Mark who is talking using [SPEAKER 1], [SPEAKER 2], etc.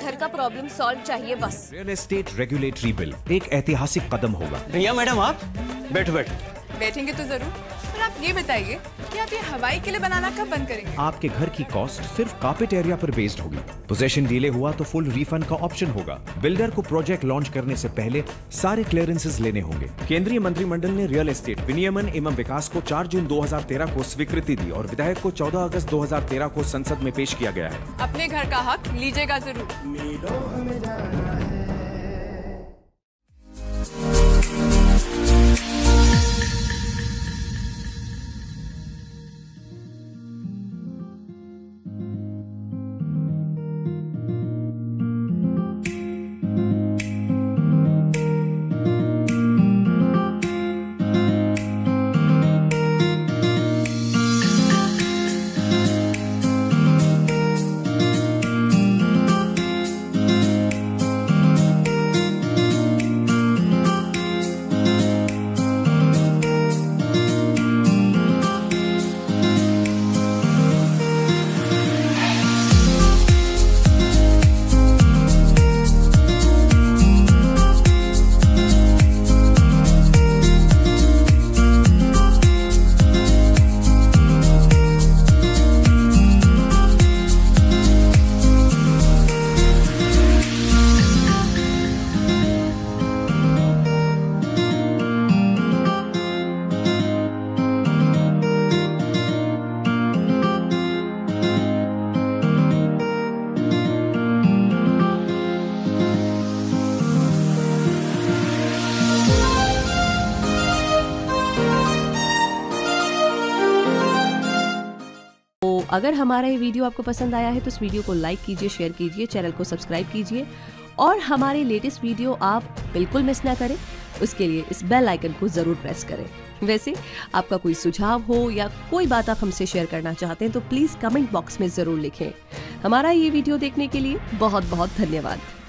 [SPEAKER 1] घर का problem solve चाहिए बस।
[SPEAKER 2] रियल एस्टेट रेगुलेटरी बिल एक ऐतिहासिक कदम होगा।
[SPEAKER 3] भैया मैडम आप बैठो बैठो।
[SPEAKER 4] बैठेंगे तो जरूर, पर आप ये बताइए कि आप ये हवाई किले बनाना कब बंद करेंगे?
[SPEAKER 2] आपके घर की कॉस्ट सिर्फ कार्पेट एरिया पर बेस्ड होगी। पोजेशन डिले हुआ तो फुल रिफंड का ऑप्शन होगा। बिल्डर को प्रोजेक्ट लॉन्च करने से पहले सारे क्लियरेंसेस लेने होंगे। केंद्रीय मंत्रिमंडल ने रियल एस्टेट विनियमन एवं विकास को 4 जून 2013 को स्वीकृति दी और विधेयक को 14 अगस्त 2013 को संसद में पेश किया गया है।
[SPEAKER 4] अपने घर का हक लीजिएगा जरूर।
[SPEAKER 5] अगर हमारा ये वीडियो आपको पसंद आया है तो इस वीडियो को लाइक कीजिए, शेयर कीजिए, चैनल को सब्सक्राइब कीजिए और हमारे लेटेस्ट वीडियो आप बिल्कुल मिस ना करें उसके लिए इस बेल आइकन को जरूर प्रेस करें। वैसे आपका कोई सुझाव हो या कोई बात आप हमसे शेयर करना चाहते हैं तो प्लीज कमेंट बॉक्स में जरूर लिखें। हमारा ये वीडियो देखने के लिए बहुत बहुत धन्यवाद।